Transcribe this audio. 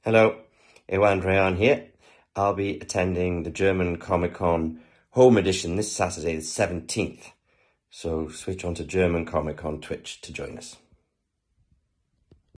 Hello, Iwan, Rheon here. I'll be attending the German Comic-Con Home Edition this Saturday the 17th. So switch on to German Comic-Con Twitch to join us.